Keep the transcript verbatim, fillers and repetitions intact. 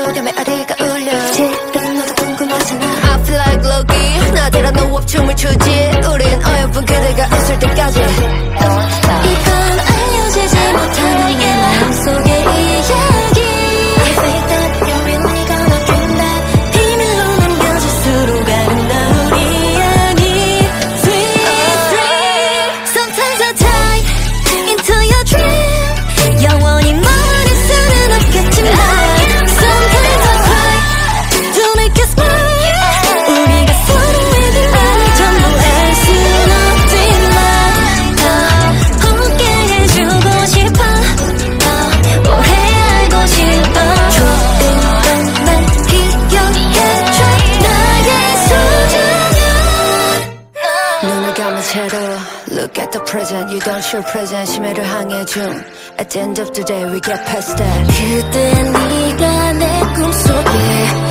프로그램에 어디가 울려 지금 너도 궁금하잖아 I feel like Loki 나대라 no up 춤을 추지 우린 어여쁜 그대가 웃을 때까지 이건 알려지지 못한 너의 마음속의 이야기 I think that you're really gonna dream that 비밀로 남겨질수록 아름다운 이야기 Sweet dream Sometimes I dive into your dream 영원히 머리 수는 없겠지만 Sometimes I cry to make you smile 우리가 서로의 비밀을 전부 알 순 없지만 더 함께 해주고 싶어 더 오래 알고 싶어 좋은 것만 기억해줘 나의 소중한 눈을 감은 채로 Look at the present, you don't show present 심해를 향해 줌 At the end of the day we get past that 그때 네가 내 꿈속에